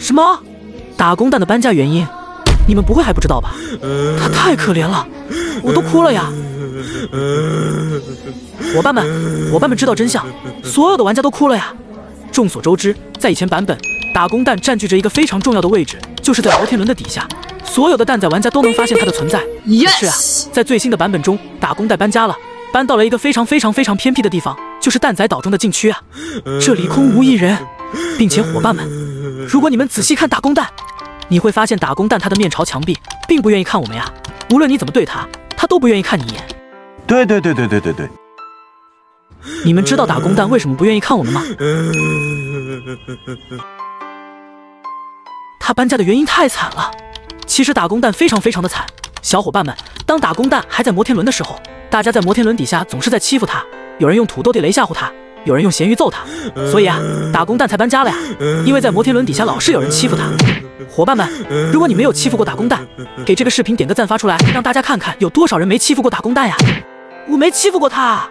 什么？打工蛋的搬家原因？你们不会还不知道吧？他太可怜了，我都哭了呀！伙伴们知道真相，所有的玩家都哭了呀！众所周知，在以前版本，打工蛋占据着一个非常重要的位置，就是在摩天轮的底下，所有的蛋仔玩家都能发现它的存在。可是啊，在最新的版本中，打工蛋搬家了，搬到了一个非常偏僻的地方，就是蛋仔岛中的禁区啊！这里空无一人，并且伙伴们，如果你们仔细看打工蛋，你会发现打工蛋他的面朝墙壁，并不愿意看我们呀。无论你怎么对他，他都不愿意看你一眼。 对。 你们知道打工蛋为什么不愿意看我们吗？他搬家的原因太惨了。其实打工蛋非常的惨。小伙伴们，当打工蛋还在摩天轮的时候，大家在摩天轮底下总是在欺负他，有人用土豆地雷吓唬他，有人用咸鱼揍他，所以啊，打工蛋才搬家了呀。因为在摩天轮底下老是有人欺负他。伙伴们，如果你没有欺负过打工蛋，给这个视频点个赞发出来，让大家看看有多少人没欺负过打工蛋呀。我没欺负过他。